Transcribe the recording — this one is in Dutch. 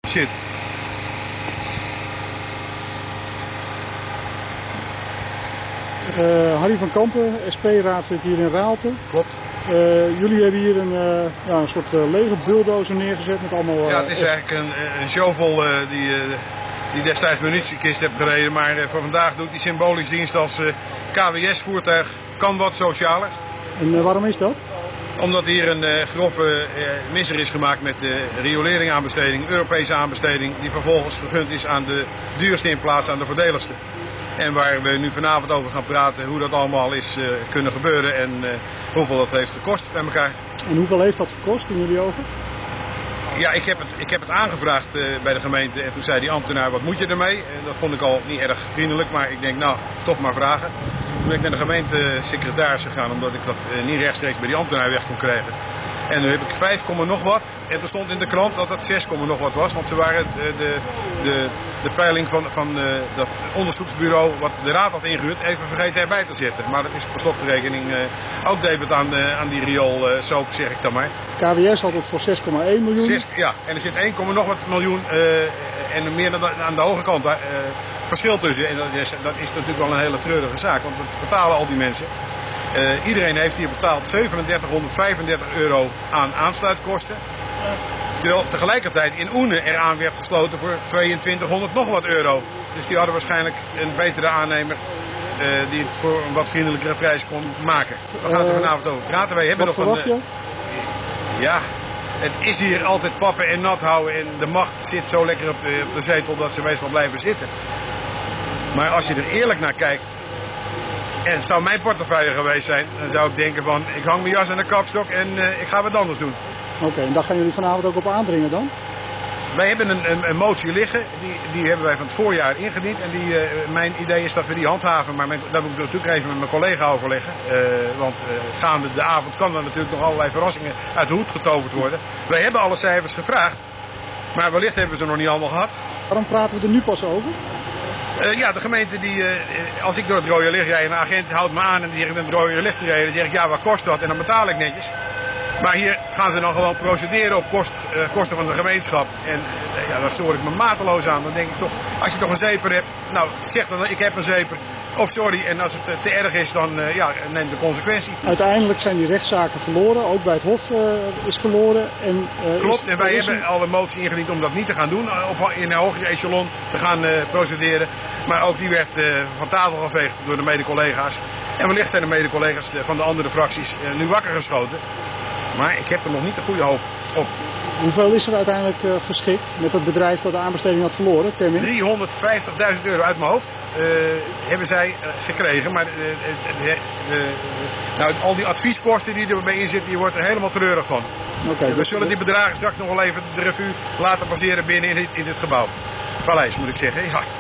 Shit. Harry van Kampen, SP-raadslid hier in Raalte. Klopt. Jullie hebben hier een soort lege bulldozer neergezet met allemaal... Ja, het is eigenlijk een shovel die destijds munitiekist heb gereden, maar voor vandaag doet die symbolisch dienst als KWS-voertuig. Kan wat socialer. En waarom is dat? Omdat hier een grove misser is gemaakt met de riolering aanbesteding, Europese aanbesteding, die vervolgens gegund is aan de duurste in plaats aan de voordeligste. En waar we nu vanavond over gaan praten hoe dat allemaal is kunnen gebeuren en hoeveel dat heeft gekost bij elkaar. En hoeveel heeft dat gekost in jullie ogen? Ja, ik heb het aangevraagd bij de gemeente en toen zei die ambtenaar, wat moet je ermee? Dat vond ik al niet erg vriendelijk, maar ik denk nou, toch maar vragen. Toen ben ik naar de gemeentesecretaris gegaan omdat ik dat niet rechtstreeks bij die ambtenaar weg kon krijgen. En nu heb ik 5, nog wat. En er stond in de krant dat het 6, nog wat was. Want ze waren de peiling van dat onderzoeksbureau wat de raad had ingehuurd even vergeten erbij te zetten. Maar dat is per slotverrekening ook debet aan die rioolsoap, zeg ik dan maar. KWS had het voor 6,1 miljoen. Ja, en er zit 1, nog wat miljoen en meer dan aan de hoge kant verschil tussen. En dat is natuurlijk wel een hele treurige zaak, want dat betalen al die mensen. Iedereen heeft hier betaald 3735 euro aan aansluitkosten. Terwijl tegelijkertijd in Oene eraan werd gesloten voor 2200 nog wat euro. Dus die hadden waarschijnlijk een betere aannemer die het voor een wat vriendelijkere prijs kon maken. We gaan het er vanavond over praten. Wij hebben wat nog verwacht je? Ja, het is hier altijd pappen en nat houden en de macht zit zo lekker op de zetel dat ze meestal blijven zitten. Maar als je er eerlijk naar kijkt, en het zou mijn portefeuille geweest zijn, dan zou ik denken van ik hang mijn jas aan de kapstok en ik ga wat anders doen. Oké, en daar gaan jullie vanavond ook op aandringen dan? Wij hebben een motie liggen, die hebben wij van het voorjaar ingediend. En mijn idee is dat we die handhaven, maar daar moet ik natuurlijk even met mijn collega overleggen. Want gaande de avond kan er natuurlijk nog allerlei verrassingen uit de hoed getoverd worden. Wij hebben alle cijfers gevraagd, maar wellicht hebben we ze nog niet allemaal gehad. Waarom praten we er nu pas over? Ja, de gemeente als ik door het rode licht rijd en een agent houdt me aan en die zegt ik ben het rode licht gereden, dan zeg ik ja, wat kost dat? En dan betaal ik netjes. Maar hier gaan ze dan gewoon procederen op kosten van de gemeenschap. En ja, daar stoor ik me mateloos aan. Dan denk ik toch, als je toch een zeeper hebt, nou zeg dan ik heb een zeeper. Of sorry, en als het te erg is, dan neem de consequentie. Uiteindelijk zijn die rechtszaken verloren, ook bij het Hof is verloren. Klopt, en wij hebben al een motie ingediend om dat niet te gaan doen, in een hoger echelon te gaan procederen. Maar ook die werd van tafel geveegd door de mede-collega's. En wellicht zijn de mede-collega's van de andere fracties nu wakker geschoten. Maar ik heb er nog niet de goede hoop op. Hoeveel is er uiteindelijk geschikt met het bedrijf dat de aanbesteding had verloren? 350.000 euro uit mijn hoofd hebben zij gekregen. Maar al die advieskosten die erbij in zitten, je wordt er helemaal treurig van. Okay, we zullen die bedragen straks nog wel even de revue laten passeren binnen in dit gebouw. Paleis moet ik zeggen, ja.